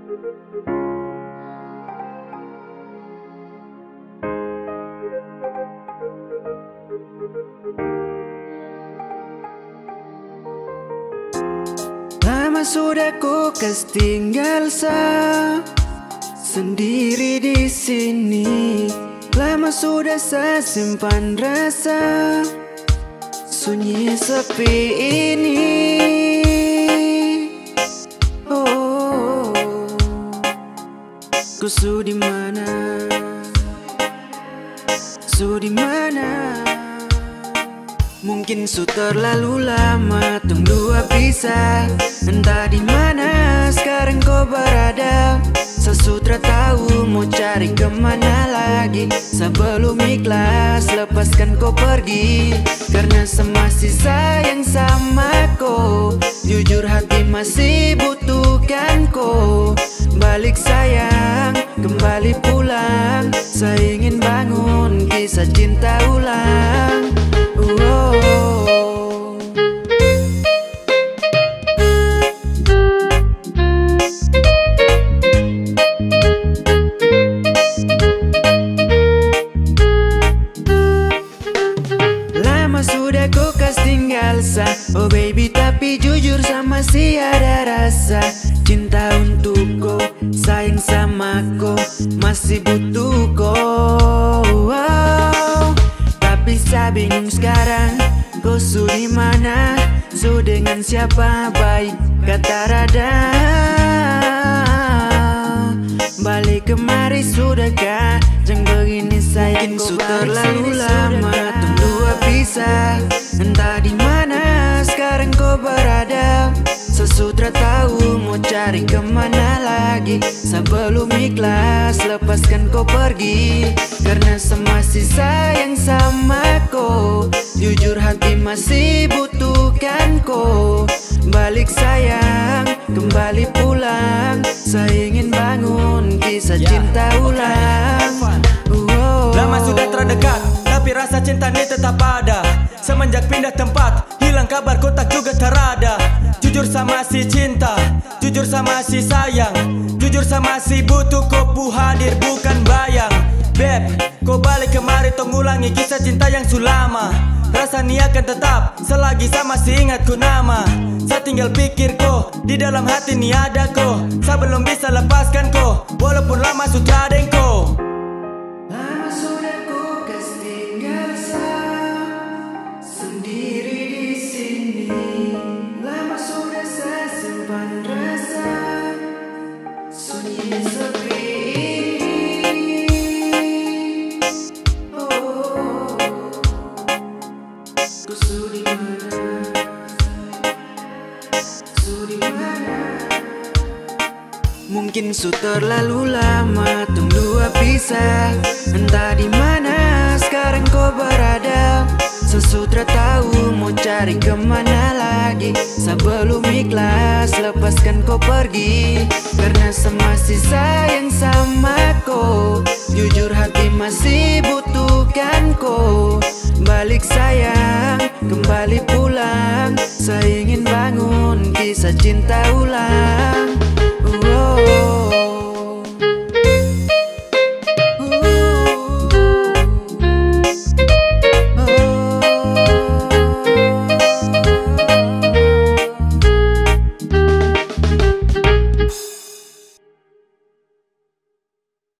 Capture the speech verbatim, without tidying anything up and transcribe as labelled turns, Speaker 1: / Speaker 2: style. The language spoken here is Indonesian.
Speaker 1: Lama sudah ku kas tinggal sa sendiri di sini. Lama sudah saya simpan rasa sunyi sepi ini. Oh, ku su di mana? Su di mana? Mungkin su terlalu lama tong dua pisah. Entah di mana sekarang kau berada. Sesutra tahu mau cari kemana lagi. Sebelum ikhlas lepaskan kau pergi. Karena semasih sayang sama kau. Jujur hati masih butuhkan kau. Balik sayang, kembali pulang. Saya ingin bangun kisah cinta ulang. Oh. Lama sudah ku kas tinggal sa. Oh baby tapi jujur sama si ada rasa. Cinta untuk kau, sayang sama kau, masih butuh kau. Oh. Tapi saya bingung sekarang, kau su di mana? Su dengan siapa? Baik kata rada. Balik kemari sudahkah? Jangan begini sayang, su terlalu lama tong dua pisah. Entah di mana sekarang kau berada. Sesutra tahu mau cari kemana lagi. Sebelum ikhlas lepaskan kau pergi. Karena semasih sayang sama kau. Jujur hati masih butuhkan kau. Balik sayang, kembali pulang. Saya ingin bangun kisah cinta ulang. Oh.
Speaker 2: Lama sudah terdekat, tapi rasa cinta ini tetap ada. Semenjak pindah tempat, hilang kabar kontak juga terada. Jujur sama si cinta, jujur sama si sayang, jujur sama si butuh kau hadir bukan bayang. Beb, kau balik kemari tong ulangi kisah cinta yang sulama. Rasa ni akan tetap selagi sama si ingat ku nama. Saya tinggal pikir kau, di dalam hati ni ada kau. Saya belum bisa lepaskan kau, walaupun lama sudah ada kau.
Speaker 1: Lama sudah ku kas tinggal sa sendiri di sini. Lama sudah saya simpan rasa sunyi sepi ini. Oh, ku su di mana? Su di mana? Mungkin su terlalu lama tong dua pisah. Entah di mana sekarang kau berada. Sesutra tahu mau cari kemana lagi. Sebelum ikhlas lepaskan kau pergi. Karena semasih sayang sama kau. Jujur hati masih butuhkan kau. Balik sayang, kembali pulang. Saya ingin bangun kisah cinta ulang.